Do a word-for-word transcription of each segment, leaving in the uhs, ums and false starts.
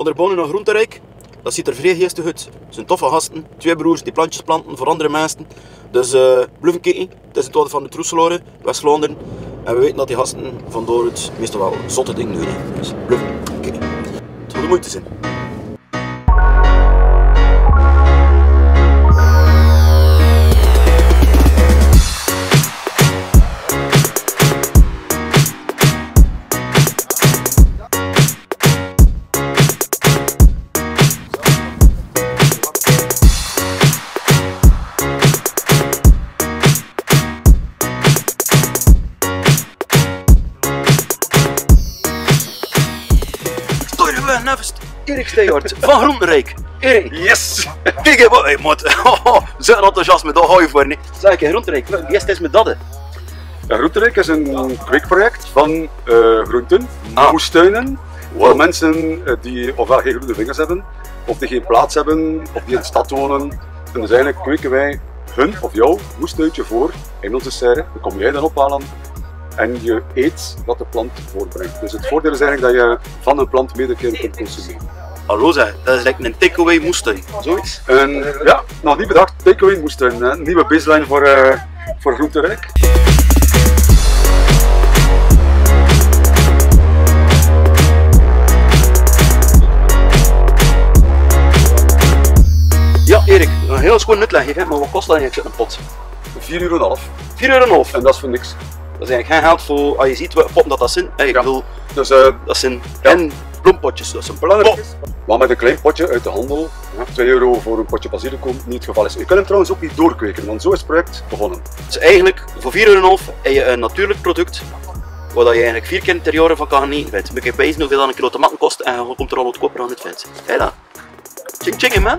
onderbouwen naar Groenterijk. Dat ziet er vrij geestig uit. Het zijn toffe gasten, twee broers die plantjes planten voor andere mensen. Dus uh, blijven kijken. Het is het orde van de Troeseloren, West-Vlaanderen. En we weten dat die gasten van Doorut meestal wel zotte dingen doen. Dus blijven kijken. Het gaat de moeite zijn. Nevest, Erik Steyaert van Groenterijk. Erik. Yes! Kijk even, hey, maat. Zo'n enthousiasme, dat hou je voor niet. Zeg ik in Groenterijk, wie is het met dat? Ja, Groenterijk is een kweekproject van uh, groenten, ah. moestuinen, wow. Voor mensen uh, die ofwel geen groene vingers hebben, of die geen plaats hebben, of die in de stad wonen. En dus eigenlijk kweken wij hun of jouw moestuintje voor in onze serre. Dan kom jij dan ophalen. En je eet wat de plant voortbrengt. Dus het voordeel is eigenlijk dat je van een plant meerdere keren kunt consumeren. Hallo zeg, dat is like een takeaway moestuin, zoiets? En ja, nog niet bedacht, takeaway moestuin. Een nieuwe baseline voor, uh, voor Groenterijk. Ja Erik, een heel schoon uitleg geven, maar wat kost dat eigenlijk een pot? vier euro en een half. vier euro en een half? En dat is voor niks. Dat is eigenlijk geen geld voor, als je ziet welke potten dat, dat zijn. Hey, ik ja. bedoel, dus, uh, dat zijn ja. en bloempotjes, dat is een belangrijk. Maar met een klein potje uit de handel, ja, twee euro voor een potje basilicum, niet het geval is. Je kunt hem trouwens ook niet doorkweken, want zo is het project begonnen. Dus eigenlijk, voor vier euro en een half heb je een natuurlijk product, waar je eigenlijk vier keer ter jaren van kan genieten bent. Moet je wijzen hoeveel dan een kilo tomaten kost en je komt er al wat koper aan het vet. Hé dat. Ching ching man.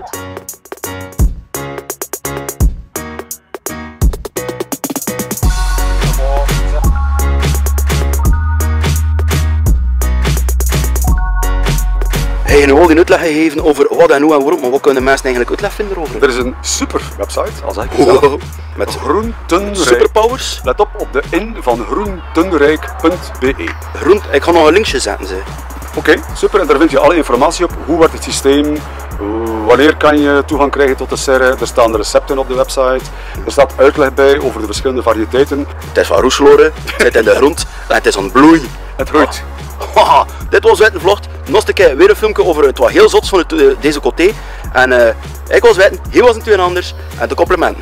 Heb je nu al die uitleg gegeven over wat en hoe en waarom, maar wat kunnen mensen eigenlijk uitleg vinden erover? Er is een super website, al zeg ik het zelf, oh, met Groentenrijk. Superpowers. Let op op de in van groentenrijk punt be. Groent, ik ga nog een linkje zetten. Oké, okay, super, en daar vind je alle informatie op. Hoe werkt het systeem? Wanneer kan je toegang krijgen tot de serre? Er staan recepten op de website. Er staat uitleg bij over de verschillende variëteiten. Het is van Roeseloren, het zit in de grond en het is aan het bloeien. Het groeit. Haha, dit was Weten Vlogt. Nog een keer weer een filmpje over het wat heel zots van het, uh, deze côté. En uh, ik was Weten, hij was een twee anders. En de complimenten.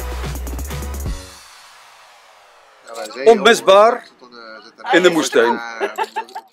Onmisbaar in de moestuin.